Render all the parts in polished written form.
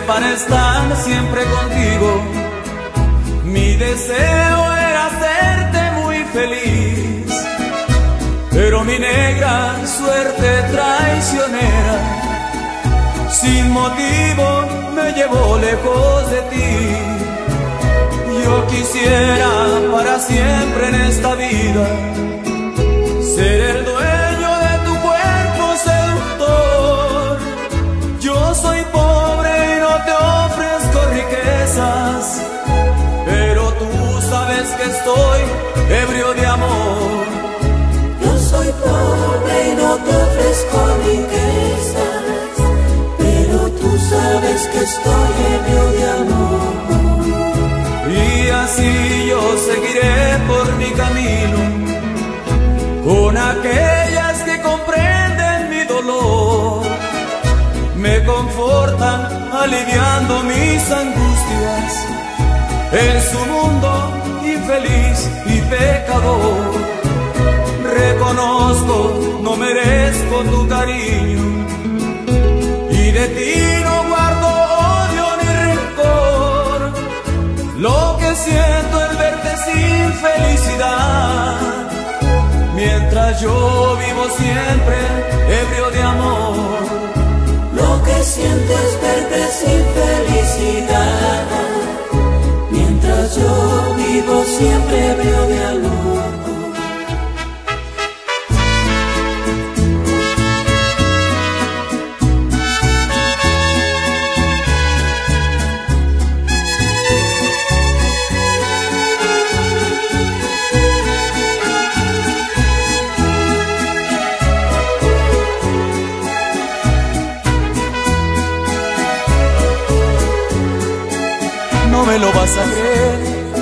para estar siempre contigo. Mi deseo era hacerte muy feliz, pero mi negra suerte traicionera sin motivo me llevó lejos de ti. Yo quisiera para siempre en esta vida ser el dueño de tu cuerpo seductor. Yo soy pobre y no te ofrezco riquezas, pero tú sabes que estoy ebrio de amor. Yo soy pobre y no te ofrezco riquezas, pero tú sabes que estoy ebrio de amor. Y así yo seguiré por mi camino con aquellas que comprenden mi dolor, me confortan aliviando mis angustias en su mundo infeliz y pecador. Reconozco, no merezco tu cariño y de ti no guardo odio ni rencor. Lo que siento es verte sin felicidad, mientras yo vivo siempre ebrio de amor. Lo que siento es verte sin felicidad, mientras yo vivo siempre ebrio de amor. No me lo vas a creer,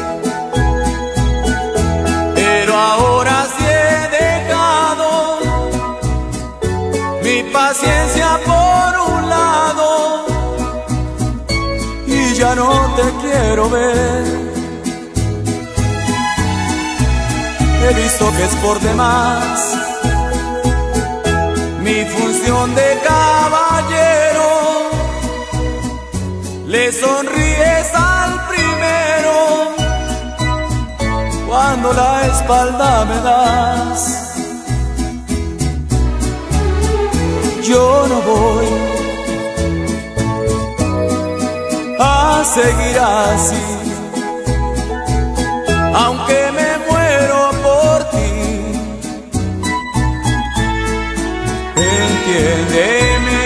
pero ahora sí he dejado mi paciencia por un lado y ya no te quiero ver. He visto que es por demás mi función de caballero. Le sonríes al primero cuando la espalda me das. Yo no voy a seguir así, aunque me muero por ti. Entiéndeme,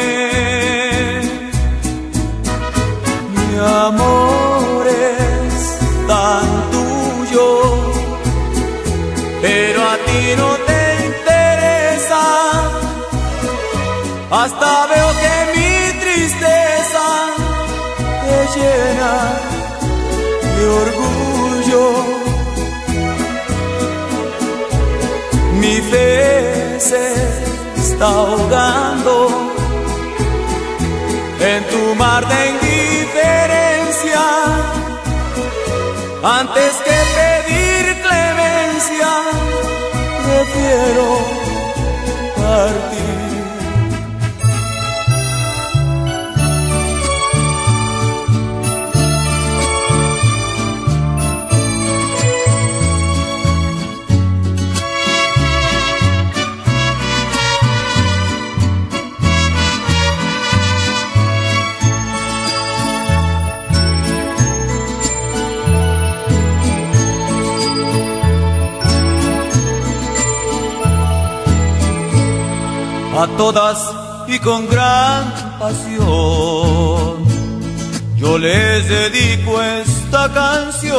mi amor es tan tuyo, pero a ti no te interesa. Hasta veo que mi tristeza te llena de orgullo. Mi fe se está ahogando en tu mar de indiferencia. Antes que pedir clemencia, prefiero partir. A todas y con gran pasión yo les dedico esta canción.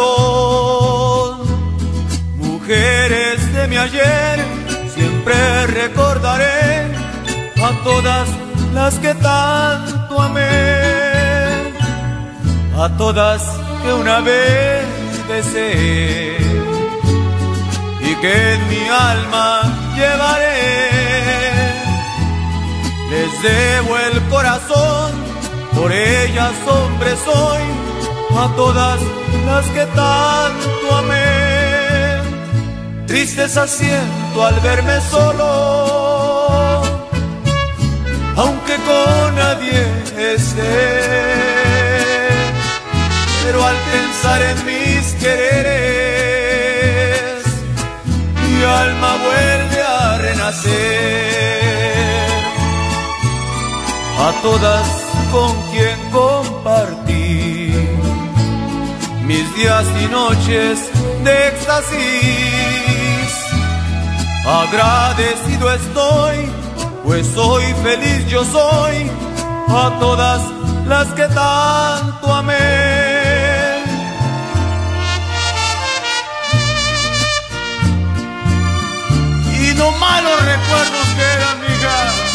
Mujeres de mi ayer, siempre recordaré a todas las que tanto amé, a todas que una vez besé y que en mi alma llevaré. Les debo el corazón, por ellas hombre soy, a todas las que tanto amé. Tristeza siento al verme solo, aunque con nadie esté. pensar en mis quereres, mi alma vuelve a renacer. A todas con quien compartí mis días y noches de éxtasis, agradecido estoy, pues soy feliz, yo soy, a todas las que tanto amé. Y no malos recuerdos quedan, mija.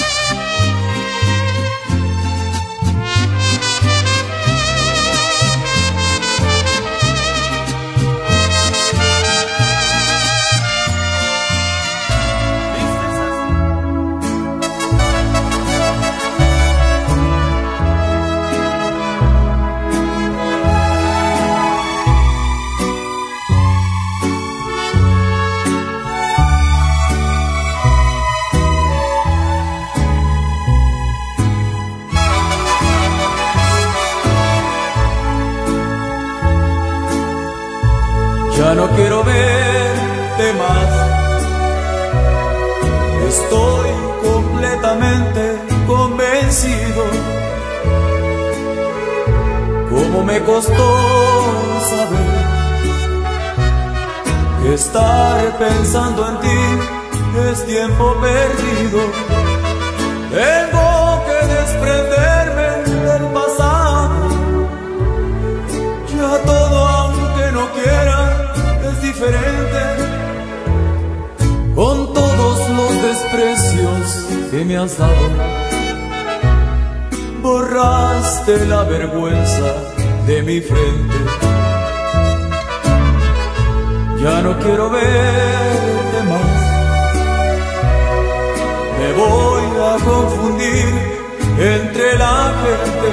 Ya no quiero verte más, estoy completamente convencido. Cómo me costó saber que estar pensando en ti es tiempo perdido. Tengo que desprenderme del pasado, ya todo aunque no quiera es diferente. Con todos los desprecios que me has dado, borraste la vergüenza de mi frente. Ya no quiero verte más, me voy a confundir entre la gente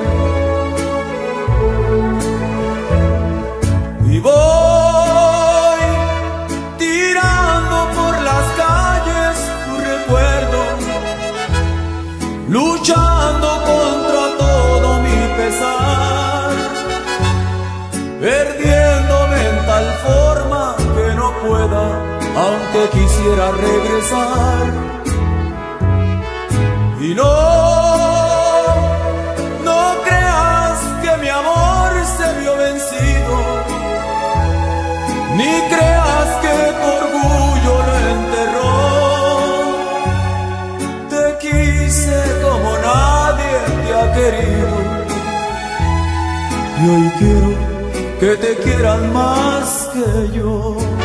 y voy tirando por las calles tu recuerdo, luchando contra todo mi pesar, perdiéndome en tal forma que no pueda, aunque quisiera regresar. Y no creas que mi amor se vio vencido, ni creas que tu orgullo lo enterró. Te quise como nadie te ha querido, y hoy quiero que te quieran más que yo.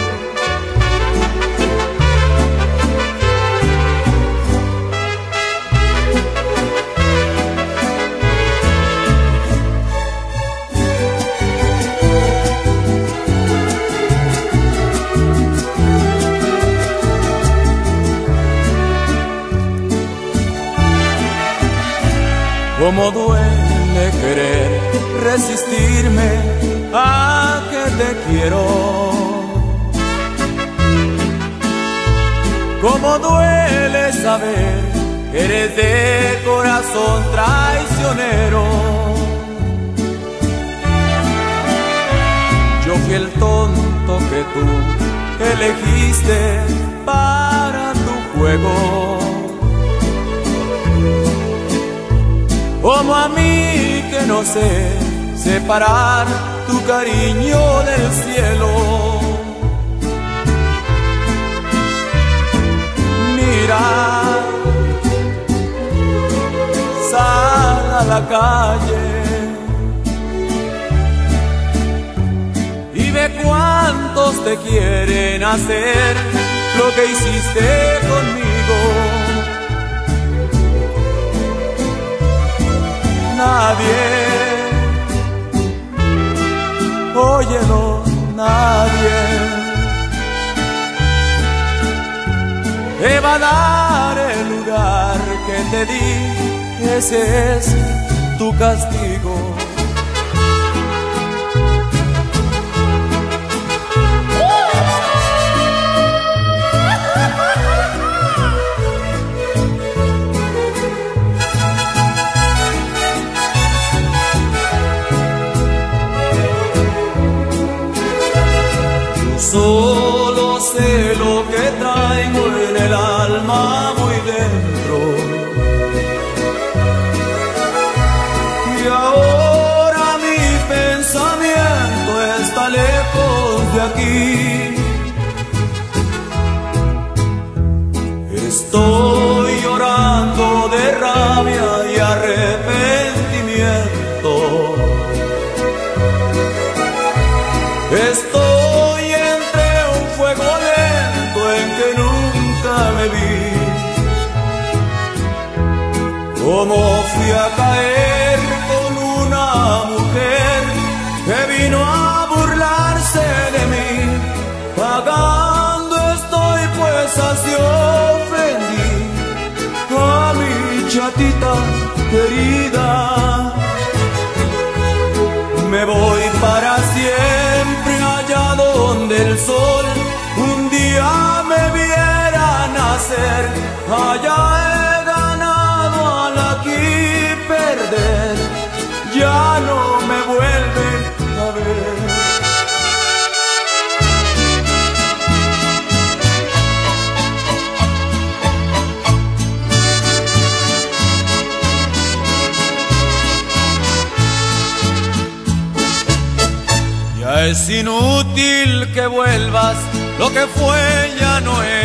Cómo duele querer resistirme a que te quiero. Cómo duele saber que eres de corazón traicionero. Yo fui el tonto que tú elegiste para tu juego. Como a mí que no sé separar tu cariño del cielo. Mira, sal a la calle y ve cuántos te quieren hacer lo que hiciste conmigo. Nadie, óyelo, nadie te va a dar el lugar que te di, ese es tu castigo. aquí. Estoy llorando de rabia y arrepentimiento. Estoy entre un fuego lento en que nunca me vi. Como fui a caer con una mujer que vino a burlarse de mí. Pagando estoy, pues así ofendí a mi chatita querida. Me voy para siempre allá donde el sol un día me viera nacer. Allá he ganado al aquí perder, ya no me vuelven a ver. Ya es inútil que vuelvas, lo que fue ya no es.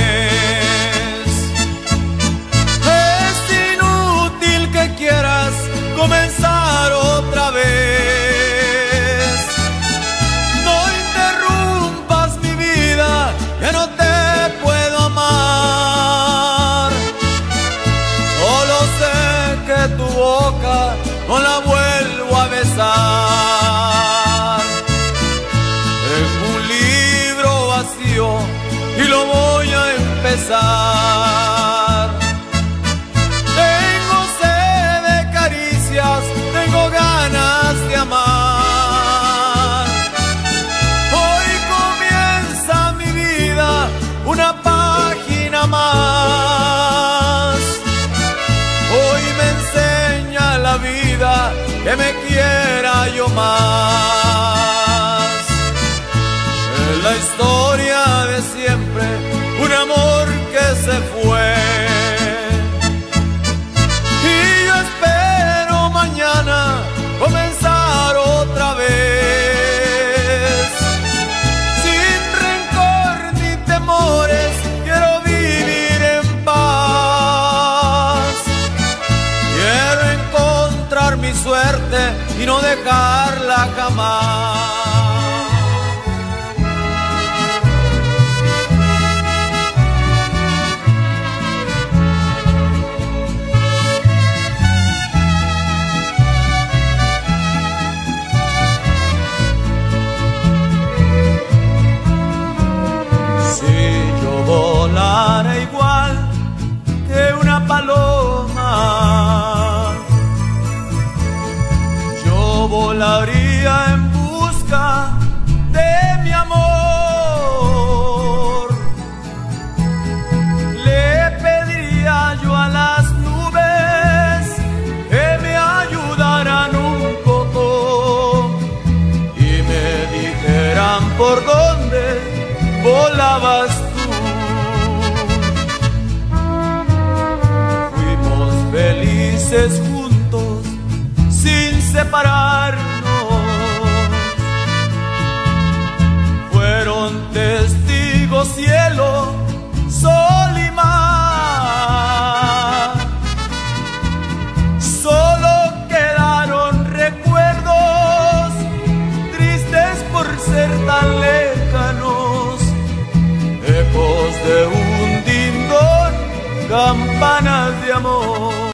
Es inútil que quieras comenzar otra vez. No interrumpas mi vida, ya no te puedo amar. Solo sé que tu boca no la vuelvo a besar. Tengo un libro vacío y lo voy a empezar. Tengo sed de caricias, tengo ganas de amar. Hoy comienza mi vida, una página más. Hoy me enseña la vida que me quiera yo más. Es la historia de siempre, un amor que se fue. Y yo espero mañana comenzar otra vez. Sin rencor ni temores, quiero vivir en paz. Quiero encontrar mi suerte y no dejarla jamás. Volara igual que una paloma, yo volaría en busca de mi amor. Le pediría yo a las nubes que me ayudaran un poco y me dijeran por dónde volabas tú. Felices juntos, sin separar